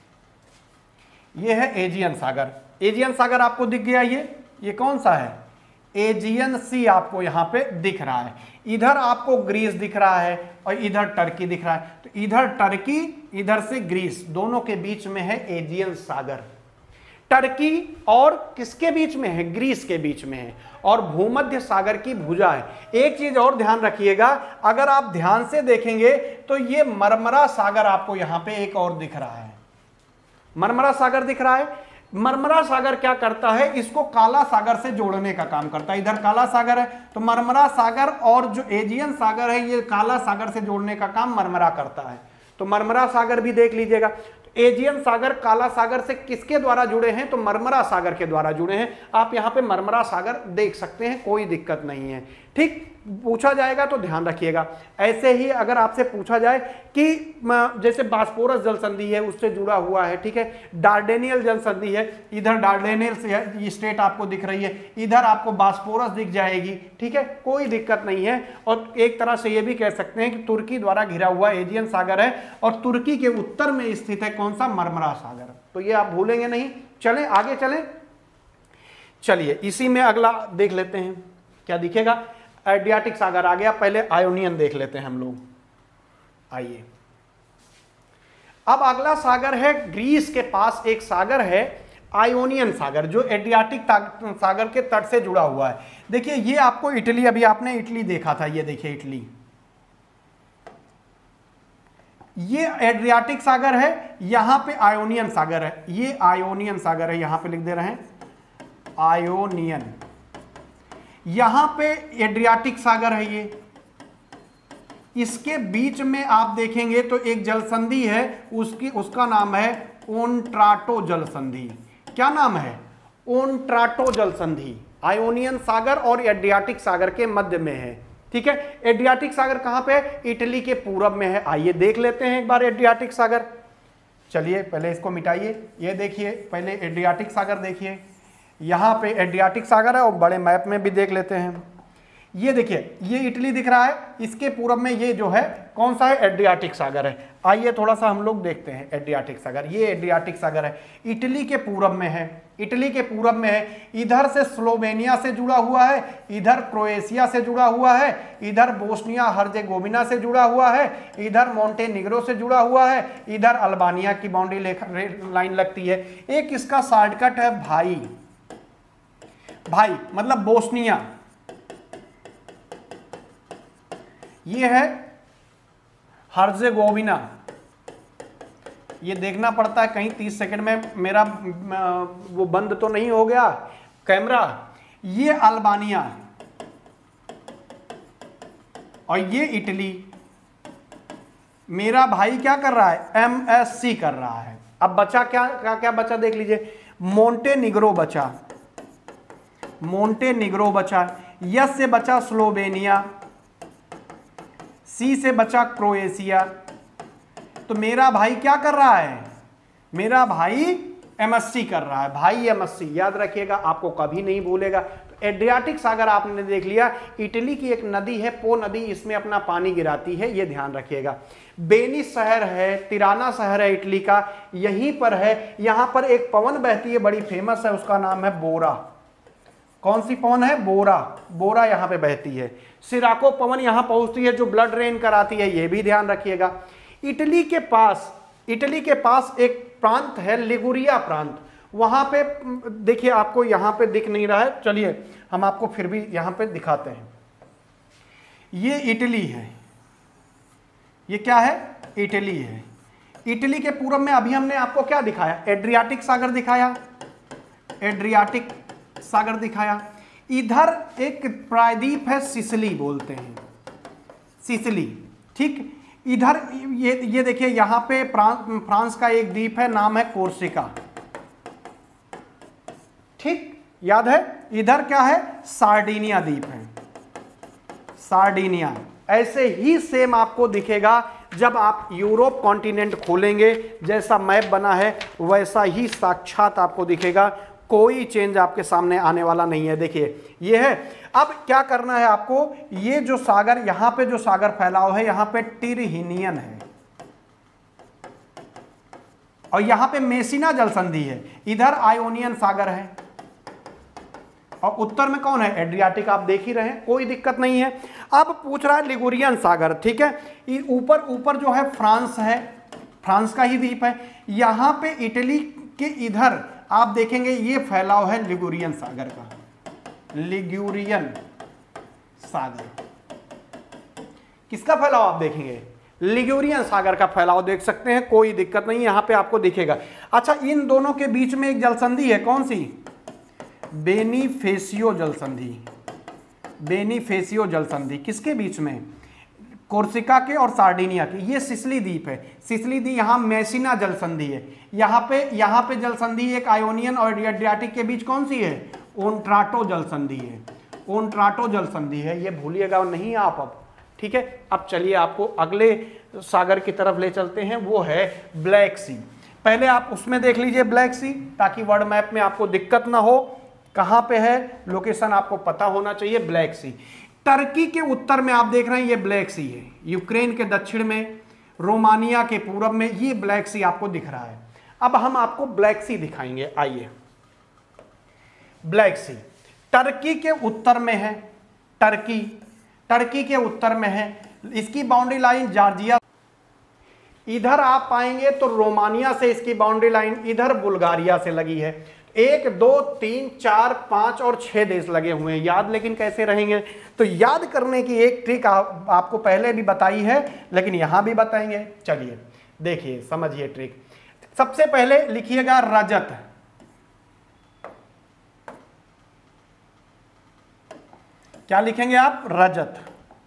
ये है एजियन सागर, एजियन सागर आपको दिख गया, ये ये कौन सा है, एजियन सी आपको यहाँ पे दिख रहा है। इधर आपको ग्रीस दिख रहा है और इधर टर्की दिख रहा है, तो इधर टर्की, इधर से ग्रीस, दोनों के बीच में है एजियन सागर। टर्की और किसके बीच में है, ग्रीस के बीच में है, और भूमध्य सागर की भुजा है। एक चीज और ध्यान रखिएगा, अगर आप ध्यान से देखेंगे तो ये मरमरा सागर आपको यहां पे एक और दिख रहा है, मरमरा सागर दिख रहा है। मरमरा सागर क्या करता है, इसको काला सागर से जोड़ने का काम करता है। इधर काला सागर है तो मरमरा सागर और जो एजियन सागर है ये काला सागर से जोड़ने का काम मरमरा करता है, तो मरमरा सागर भी देख लीजिएगा। एजियन सागर काला सागर से किसके द्वारा जुड़े हैं, तो मरमरा सागर के द्वारा जुड़े हैं। आप यहाँ पे मरमरा सागर देख सकते हैं, कोई दिक्कत नहीं है, ठीक। पूछा जाएगा तो ध्यान रखिएगा। ऐसे ही अगर आपसे पूछा जाए कि जैसे बास्पोरस जल संधि है उससे जुड़ा हुआ है, ठीक है, डार्डेनियल जल संधि है, इधर डार्डेनियल से स्टेट आपको दिख रही है, इधर आपको बास्पोरस दिख जाएगी, ठीक है, कोई दिक्कत नहीं है। और एक तरह से ये भी कह सकते हैं कि तुर्की द्वारा घिरा हुआ एजियन सागर है और तुर्की के उत्तर में स्थित है कौन सा, मरमरा सागर। तो ये आप भूलेंगे नहीं। चलें आगे चलें, चलिए इसी में अगला देख लेते हैं क्या दिखेगा। एड्रियाटिक सागर आ गया। पहले आयोनियन देख लेते हैं हम लोग, आइए। अब अगला सागर है, ग्रीस के पास एक सागर है आयोनियन सागर, जो एड्रियाटिक सागर के तट से जुड़ा हुआ है। देखिए ये आपको इटली, अभी आपने इटली देखा था, ये देखिए इटली, ये एड्रियाटिक सागर है, यहां पे आयोनियन सागर है, ये आयोनियन सागर है, यहां पे लिख दे रहे हैं आयोनियन, यहां पे एड्रियाटिक सागर है। ये इसके बीच में आप देखेंगे तो एक जलसंधि है, उसकी उसका नाम है ओन्ट्राटो जलसंधि। क्या नाम है? ओन्ट्राटो जलसंधि। आयोनियन सागर और एड्रियाटिक सागर के मध्य में है, ठीक है। एड्रियाटिक सागर कहां पे है? इटली के पूरब में है। आइए देख लेते हैं एक बार एड्रियाटिक सागर। चलिए पहले इसको मिटाइए, ये देखिए पहले एड्रियाटिक सागर देखिए, यहां पे एड्रियाटिक सागर है और बड़े मैप में भी देख लेते हैं। ये देखिए ये इटली दिख रहा है, इसके पूरब में ये जो है कौन सा है? एड्रियाटिक सागर है। आइए थोड़ा सा हम लोग देखते हैं एड्रियाटिक सागर। ये एड्रियाटिक सागर है, इटली के पूरब में है, इटली के पूरब में है। इधर से स्लोवेनिया से जुड़ा हुआ है, इधर क्रोएशिया से जुड़ा हुआ है, इधर बोस्निया हर्जेगोविना से जुड़ा हुआ है, इधर मोंटेनिग्रो से जुड़ा हुआ है, इधर अल्बानिया की बाउंड्री लाइन लगती है। एक इसका शॉर्टकट है भाई, भाई मतलब बोस्निया, ये है हर्जेगोविना। ये देखना पड़ता है कहीं तीस सेकंड में मेरा वो बंद तो नहीं हो गया कैमरा। ये अल्बानिया और ये इटली। मेरा भाई क्या कर रहा है? एम एस सी कर रहा है। अब बचा क्या क्या क्या बचा देख लीजिए, मोंटेनिग्रो बचा, मोंटेनिग्रो बचा, यस से बचा स्लोवेनिया, सी से बचा क्रोएशिया। तो मेरा भाई क्या कर रहा है? मेरा भाई एमएससी कर रहा है, भाई एमएससी, याद रखिएगा, आपको कभी नहीं भूलेगा। तो एड्रियाटिक सागर आपने देख लिया। इटली की एक नदी है पो नदी, इसमें अपना पानी गिराती है, ये ध्यान रखिएगा। वेनिस शहर है, तिराना शहर है इटली का, यहीं पर है। यहां पर एक पवन बहती है, बड़ी फेमस है, उसका नाम है बोरा। कौन सी पवन है? बोरा, बोरा यहां पे बहती है। सिराको पवन यहां पहुंचती है जो ब्लड रेन कराती है, ये भी ध्यान रखिएगा। इटली के पास, इटली के पास एक प्रांत है लिगुरिया प्रांत, वहां पे देखिए, आपको यहां पे दिख नहीं रहा है, चलिए हम आपको फिर भी यहां पे दिखाते हैं। ये इटली है, ये क्या है? इटली है। इटली के पूरब में अभी हमने आपको क्या दिखाया? एड्रियाटिक सागर दिखाया, एड्रियाटिक सागर दिखाया। इधर एक प्रायद्वीप है, सिसिली बोलते हैं, सिसिली, ठीक। इधर ये ये देखिए, यहां पे फ्रांस का एक द्वीप है, नाम है कोर्सिका, ठीक, याद है। इधर क्या है? सार्डिनिया द्वीप है, सार्डिनिया। ऐसे ही सेम आपको दिखेगा जब आप यूरोप कॉन्टिनेंट खोलेंगे, जैसा मैप बना है वैसा ही साक्षात आपको दिखेगा, कोई चेंज आपके सामने आने वाला नहीं है। देखिए ये है। अब क्या करना है आपको? ये जो सागर, यहां पे जो सागर फैलाव है, यहां पे टिरहिनियन है और यहां पे मेसिना जलसंधि है, इधर आयोनियन सागर है और उत्तर में कौन है? एड्रियाटिक। आप देख ही रहे हैं, कोई दिक्कत नहीं है। अब पूछ रहा है लिगुरियन सागर, ठीक है। ऊपर ऊपर जो है फ्रांस है, फ्रांस का ही द्वीप है। यहां पे इटली के इधर आप देखेंगे ये फैलाव है लिगुरियन सागर का, लिगुरियन सागर। किसका फैलाव आप देखेंगे? लिगुरियन सागर का फैलाव देख सकते हैं, कोई दिक्कत नहीं, यहां पे आपको दिखेगा। अच्छा, इन दोनों के बीच में एक जलसंधि है, कौन सी? बेनीफेसियो जलसंधि, बेनीफेसियो जलसंधि। किसके बीच में? कोर्सिका के और सार्डिनिया के। ये सिसिली द्वीप है, सिसिली द्वीप, यहाँ मेसिना जलसंधि है। यहाँ पे यहाँ पे जलसंधि एक आयोनियन और एड्रियाटिक के बीच कौन सी है? ओन्ट्राटो जलसंधि है, ओन्ट्राटो जलसंधि है, ये भूलिएगा नहीं आप अब, ठीक है। अब चलिए आपको अगले सागर की तरफ ले चलते हैं, वो है ब्लैक सी। पहले आप उसमें देख लीजिए ब्लैक सी, ताकि वर्ल्ड मैप में आपको दिक्कत ना हो, कहाँ पे है लोकेशन आपको पता होना चाहिए। ब्लैक सी टर्की के उत्तर में आप देख रहे हैं, ये ब्लैक सी है। यूक्रेन के दक्षिण में, रोमानिया के पूरब में ये ब्लैक सी आपको दिख रहा है। अब हम आपको ब्लैक सी दिखाएंगे, आइए। ब्लैक सी टर्की के उत्तर में है, टर्की टर्की के उत्तर में है। इसकी बाउंड्री लाइन जॉर्जिया, इधर आप पाएंगे तो रोमानिया से इसकी बाउंड्री लाइन इधर बुल्गारिया से लगी है। एक दो तीन चार पांच और छह देश लगे हुए हैं। याद लेकिन कैसे रहेंगे, तो याद करने की एक ट्रिक आप, आपको पहले भी बताई है लेकिन यहां भी बताएंगे। चलिए देखिए समझिए ट्रिक। सबसे पहले लिखिएगा रजत, क्या लिखेंगे आप, रजत,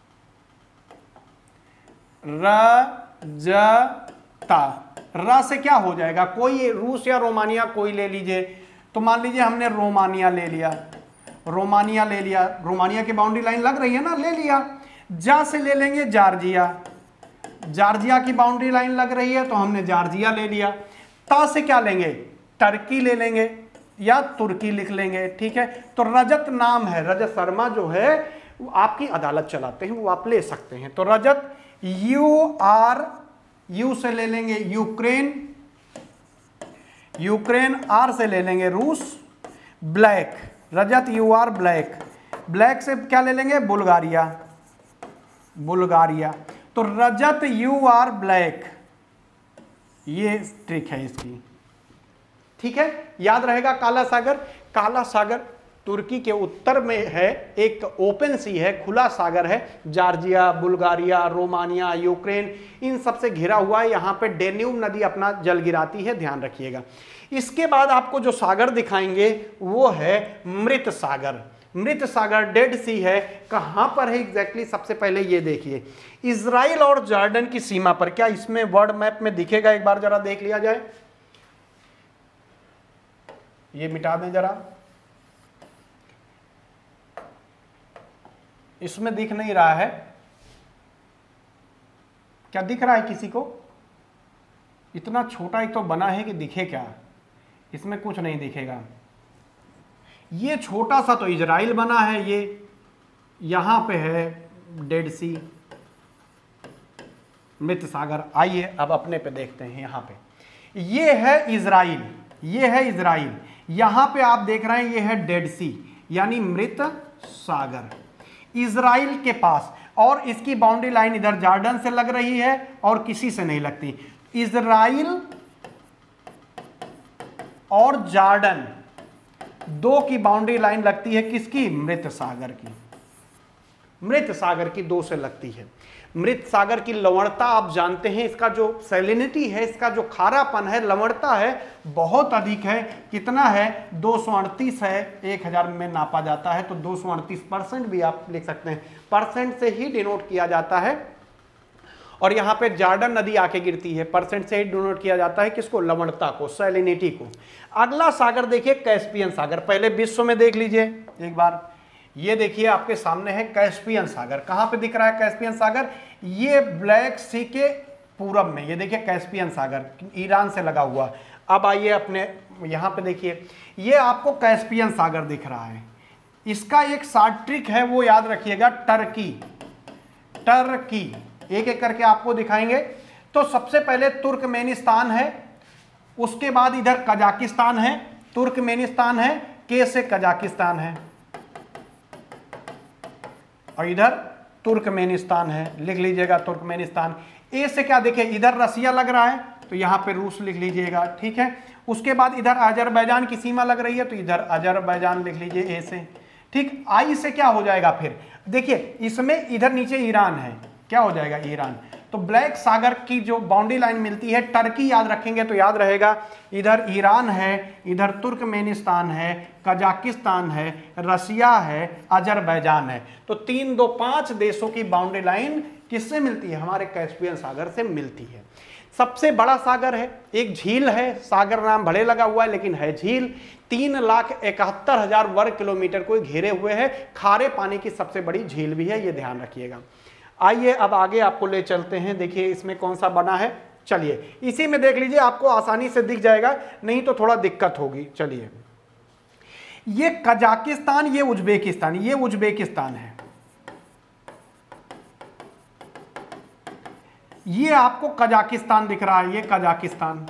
रजता। र से क्या हो जाएगा, कोई रूस या रोमानिया कोई ले लीजिए। तो मान लीजिए हमने रोमानिया ले लिया, रोमानिया ले लिया, रोमानिया की बाउंड्री लाइन लग रही है ना, ले लिया। जा से ले लेंगे जॉर्जिया, जॉर्जिया की बाउंड्री लाइन लग रही है तो हमने जॉर्जिया ले लिया। ता से क्या लेंगे, टर्की ले लेंगे या तुर्की लिख लेंगे, ठीक है। तो रजत नाम है, रजत शर्मा जो है वो आपकी अदालत चलाते हैं, वो आप ले सकते हैं। तो रजत, यू आर, यू से ले लेंगे यूक्रेन, यूक्रेन, आर से ले लेंगे रूस, black, Rajat you are black, black से क्या ले लेंगे, बुल्गारिया, बुल्गारिया। तो रजत यू आर ब्लैक, ये ट्रिक है इसकी, ठीक है। याद रहेगा काला सागर, काला सागर तुर्की के उत्तर में है, एक ओपन सी है, खुला सागर है। जॉर्जिया, बुल्गारिया, रोमानिया, यूक्रेन, इन सब से घिरा हुआ है। यहाँ पे डेन्यूब नदी अपना जल गिराती है, ध्यान रखिएगा। इसके बाद आपको जो सागर दिखाएंगे वो है मृत सागर। मृत सागर डेड सी है, कहां पर है एग्जैक्टली, सबसे पहले ये देखिए, इजराइल और जॉर्डन की सीमा पर। क्या इसमें वर्ल्ड मैप में दिखेगा, एक बार जरा देख लिया जाए। ये मिटा दें जरा, इसमें दिख नहीं रहा है, क्या दिख रहा है किसी को, इतना छोटा ही तो बना है कि दिखे क्या, इसमें कुछ नहीं दिखेगा। ये छोटा सा तो इजराइल बना है, ये यहां पे है डेड सी, मृत सागर। आइए अब अपने पे देखते हैं, यहां पे ये है इजराइल, ये है इजराइल, यहां पे आप देख रहे हैं ये है डेड सी यानी मृत सागर इजराइल के पास। और इसकी बाउंड्री लाइन इधर जॉर्डन से लग रही है और किसी से नहीं लगती। इजराइल और जॉर्डन दो की बाउंड्री लाइन लगती है किसकी, मृत सागर की, मृत सागर की दो से लगती है। मृत सागर की लवणता आप जानते हैं, इसका जो सैलिनिटी है, इसका जो खारापन है, लवणता है, बहुत अधिक है। कितना है, दो सौ अड़तीस है, एक हजार में नापा जाता है तो दो सौ अड़तीस परसेंट भी आप लिख सकते हैं, परसेंट से ही डिनोट किया जाता है। और यहाँ पे जॉर्डन नदी आके गिरती है, परसेंट से ही डिनोट किया जाता है किसको, लवणता को, सैलिनिटी को। अगला सागर देखिए कैस्पियन सागर, पहले विश्व में देख लीजिए एक बार। ये देखिए आपके सामने है कैस्पियन सागर, कहां पे दिख रहा है कैस्पियन सागर, ये ब्लैक सी के पूरब में, ये देखिए कैस्पियन सागर ईरान से लगा हुआ। अब आइए अपने यहां पे देखिए, ये आपको कैस्पियन सागर दिख रहा है। इसका एक शॉर्ट ट्रिक है वो याद रखिएगा, टर्की, टर्की एक एक करके आपको दिखाएंगे। तो सबसे पहले तुर्कमेनिस्तान है, उसके बाद इधर कजाकिस्तान है, तुर्कमेनिस्तान है, के से कजाकिस्तान है और इधर तुर्कमेनिस्तान है, लिख लीजिएगा तुर्कमेनिस्तान। ए से क्या देखे, इधर रसिया लग रहा है तो यहां पे रूस लिख लीजिएगा, ठीक है। उसके बाद इधर अजरबैजान की सीमा लग रही है तो इधर अजरबैजान लिख लीजिए ए से, ठीक। आई से क्या हो जाएगा, फिर देखिए इसमें इधर नीचे ईरान है, क्या हो जाएगा, ईरान। तो ब्लैक सागर की जो बाउंड्री लाइन मिलती है, टर्की याद रखेंगे तो याद रहेगा, इधर ईरान है, इधर तुर्कमेनिस्तान है, कजाकिस्तान है, रसिया है, अजरबैजान है। तो तीन दो पांच देशों की बाउंड्री लाइन किससे मिलती है, हमारे कैस्पियन सागर से मिलती है। सबसे बड़ा सागर है, एक झील है, सागर नाम भले लगा हुआ है लेकिन है झील, तीन लाख इकहत्तर हजार वर्ग किलोमीटर को घेरे हुए है, खारे पानी की सबसे बड़ी झील भी है, ये ध्यान रखिएगा। आइए अब आगे आपको ले चलते हैं, देखिए इसमें कौन सा बना है, चलिए इसी में देख लीजिए, आपको आसानी से दिख जाएगा, नहीं तो थोड़ा दिक्कत होगी। चलिए ये कजाकिस्तान, ये उज्बेकिस्तान, ये उज्बेकिस्तान है, ये आपको कजाकिस्तान दिख रहा है, ये कजाकिस्तान,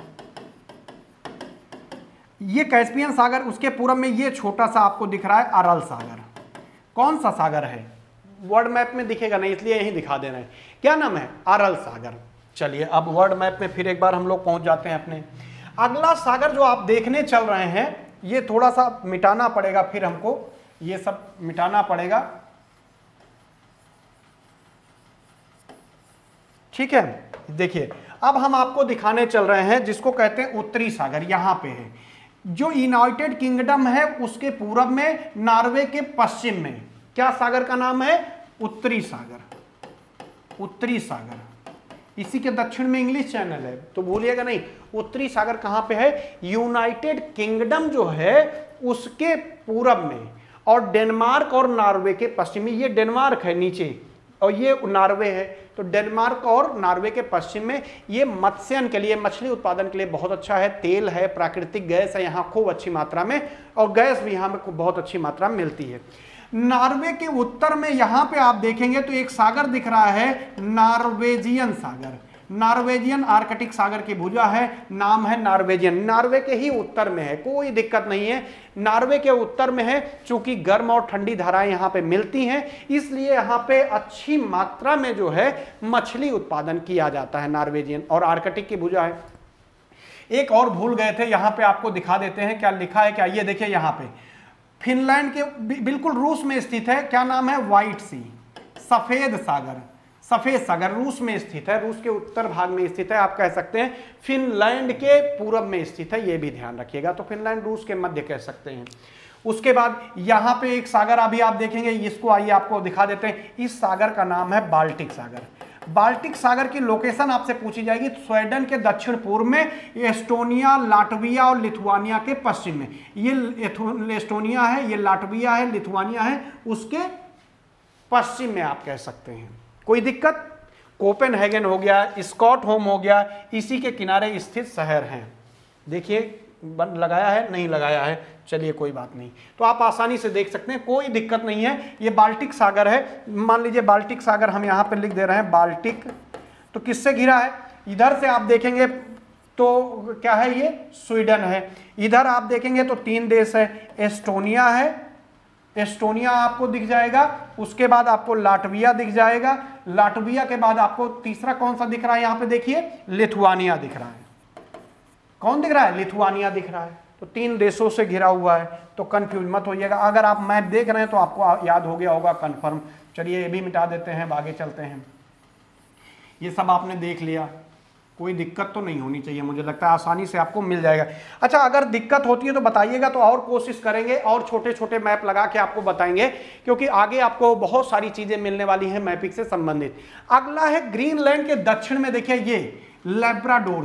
ये कैस्पियन सागर, उसके पूरब में ये छोटा सा आपको दिख रहा है अरल सागर। कौन सा सागर है, वर्ल्ड मैप में दिखेगा नहीं, इसलिए यहीं दिखा दे रहे हैं। क्या नाम है? अरल सागर। चलिए अब वर्ल्ड मैप में फिर एक बार हम लोग पहुंच जाते हैं अपने। अगला सागर जो आप देखने चल रहे हैं, ये थोड़ा सा मिटाना पड़ेगा, फिर हमको ये सब मिटाना पड़ेगा, ठीक है। देखिए अब हम आपको दिखाने चल रहे हैं जिसको कहते हैं उत्तरी सागर। यहां पे है जो यूनाइटेड किंगडम है, उसके पूरब में, नॉर्वे के पश्चिम में। क्या सागर का नाम है? उत्तरी सागर। उत्तरी सागर। इसी के दक्षिण में इंग्लिश चैनल है, तो भूलिएगा नहीं। उत्तरी सागर कहां पे है? यूनाइटेड किंगडम जो है उसके पूरब में, और डेनमार्क और नॉर्वे के पश्चिम में। ये डेनमार्क है नीचे और ये नॉर्वे है, तो डेनमार्क और नॉर्वे के पश्चिम में। ये मत्स्यन के लिए, मछली उत्पादन के लिए बहुत अच्छा है। तेल है, प्राकृतिक गैस है यहाँ खूब अच्छी मात्रा में, और गैस भी यहाँ में बहुत अच्छी मात्रा में मिलती है। नॉर्वे के उत्तर में यहाँ पे आप देखेंगे तो एक सागर दिख रहा है, नॉर्वेजियन सागर। नॉर्वेजियन आर्कटिक सागर की भुजा है, नाम है नॉर्वेजियन। नॉर्वे के ही उत्तर में है, कोई दिक्कत नहीं है। नॉर्वे के उत्तर में है, चूंकि गर्म और ठंडी धाराएं यहाँ पे मिलती हैं, इसलिए यहाँ पे अच्छी मात्रा में जो है मछली उत्पादन किया जाता है। नॉर्वेजियन और आर्कटिक की भुजा है। एक और भूल गए थे, यहाँ पे आपको दिखा देते हैं क्या लिखा है। क्या ये देखिए यहाँ पे फिनलैंड के बिल्कुल रूस में स्थित है। क्या नाम है? व्हाइट सी, सफेद सागर। सफेद सागर रूस में स्थित है, रूस के उत्तर भाग में स्थित है। आप कह सकते हैं फिनलैंड के पूरब में स्थित है, ये भी ध्यान रखिएगा। तो फिनलैंड रूस के मध्य कह सकते हैं। उसके बाद यहाँ पे एक सागर अभी आप देखेंगे, इसको आइए आपको दिखा देते हैं। इस सागर का नाम है बाल्टिक सागर। बाल्टिक सागर की लोकेशन आपसे पूछी जाएगी, स्वीडन के दक्षिण पूर्व में, एस्टोनिया, लाटविया और लिथुआनिया के पश्चिम में। ये एस्टोनिया है, ये लाटविया है, लिथुआनिया है, उसके पश्चिम में आप कह सकते हैं। कोई दिक्कत? कोपेनहेगन हो गया, स्कॉटहोम हो गया, इसी के किनारे स्थित शहर हैं। देखिए बन लगाया है, नहीं लगाया है, चलिए कोई बात नहीं। तो आप आसानी से देख सकते हैं, कोई दिक्कत नहीं है। ये बाल्टिक सागर है, मान लीजिए बाल्टिक सागर हम यहाँ पे लिख दे रहे हैं बाल्टिक। तो किससे घिरा है? इधर से आप देखेंगे तो क्या है? ये स्वीडन है। इधर आप देखेंगे तो तीन देश है, एस्टोनिया है, एस्टोनिया आपको दिख जाएगा। उसके बाद आपको लाटविया दिख जाएगा। लाटविया के बाद आपको तीसरा कौन सा दिख रहा है? यहाँ पे देखिए लिथुआनिया दिख रहा है। कौन दिख रहा है? लिथुआनिया दिख रहा है। तो तीन देशों से घिरा हुआ है, तो कंफ्यूज मत होइएगा। अगर आप मैप देख रहे हैं तो आपको याद हो गया होगा कंफर्म। चलिए ये भी मिटा देते हैं, आगे चलते हैं। ये सब आपने देख लिया, कोई दिक्कत तो नहीं होनी चाहिए, मुझे लगता है आसानी से आपको मिल जाएगा। अच्छा अगर दिक्कत होती है तो बताइएगा, तो और कोशिश करेंगे और छोटे छोटे मैप लगा के आपको बताएंगे, क्योंकि आगे आपको बहुत सारी चीजें मिलने वाली हैं मैपिंग से संबंधित। अगला है ग्रीनलैंड के दक्षिण में, देखिए ये लैब्राडोर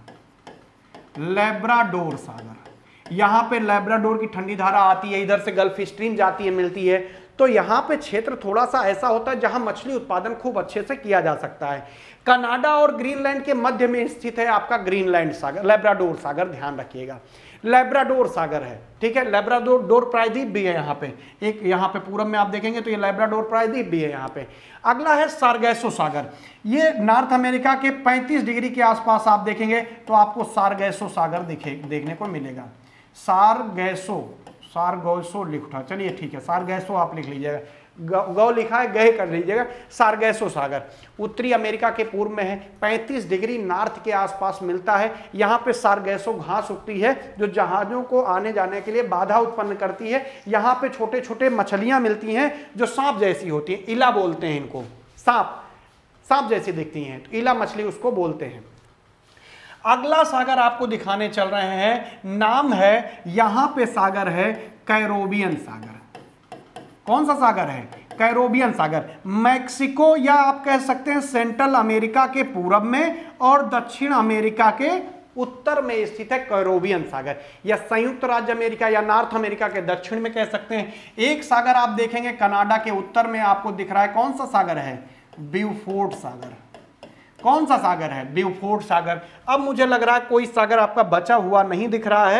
सागर। लैब्राडोर सागर, यहाँ पे लैब्राडोर की ठंडी धारा आती है, इधर से गल्फ स्ट्रीम जाती है, मिलती है। तो यहाँ पे क्षेत्र थोड़ा सा ऐसा होता है जहां मछली उत्पादन खूब अच्छे से किया जा सकता है। कनाडा और ग्रीनलैंड के मध्य में स्थित है आपका ग्रीनलैंड सागर, लैब्राडोर सागर, ध्यान रखिएगा। लैब्राडोर सागर है, ठीक है। लैब्राडोर डोर प्रायद्वीप भी है यहाँ पे, एक यहाँ पे पूरब में आप देखेंगे तो ये लैब्राडोर प्रायद्वीप भी है यहाँ पे। अगला है सारगैसो सागर। ये नॉर्थ अमेरिका के पैंतीस डिग्री के आसपास आप देखेंगे तो आपको सारगैसो सागर दिखे देखने को मिलेगा। सारगैसो, सारगैसो लिख उठा, चलिए ठीक है, सारगैसो आप लिख लीजिएगा, गौ लिखा है, गए कर लीजिएगा। सारगैसो सागर उत्तरी अमेरिका के पूर्व में है, पैंतीस डिग्री नॉर्थ के आसपास मिलता है। यहाँ पे सारगैसो घास उगती है जो जहाजों को आने जाने के लिए बाधा उत्पन्न करती है। यहाँ पे छोटे छोटे मछलियां मिलती हैं जो सांप जैसी होती हैं, इला बोलते हैं इनको, सांप सांप जैसी दिखती हैं, तो इला मछली उसको बोलते हैं। अगला सागर आपको दिखाने चल रहे हैं, नाम है यहां पे सागर है कैरोबियन सागर। कौन सा सागर है? कैरोबियन सागर। मैक्सिको या आप कह सकते हैं सेंट्रल अमेरिका के पूरब में और दक्षिण अमेरिका के उत्तर में स्थित है कैरोबियन सागर, या संयुक्त राज्य अमेरिका या नॉर्थ अमेरिका के दक्षिण में कह सकते हैं। एक सागर आप देखेंगे कनाडा के उत्तर में आपको दिख रहा है, कौन सा सागर है? ब्यूफोर्ट सागर। कौन सा सागर है? ब्यूफोर्ट सागर। अब मुझे लग रहा है कोई सागर आपका बचा हुआ नहीं दिख रहा है, लगभग सभी सागर आपके कंप्लीट हो गए हैं, ठीक है।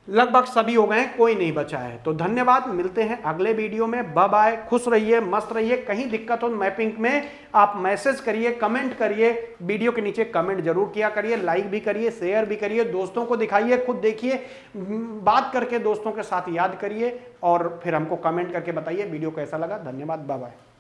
लगभग सभी हो गए हैं, कोई नहीं बचा है। तो धन्यवाद, मिलते हैं अगले वीडियो में। बाय बाय, खुश रहिए, मस्त रहिए। कहीं दिक्कत हो मैपिंग में आप मैसेज करिए, कमेंट करिए, वीडियो के नीचे कमेंट जरूर किया करिए, लाइक भी करिए, शेयर भी करिए, दोस्तों को दिखाइए, खुद देखिए, बात करके दोस्तों के साथ याद करिए और फिर हमको कमेंट करके बताइए वीडियो कैसा लगा। धन्यवाद, बाय बाय।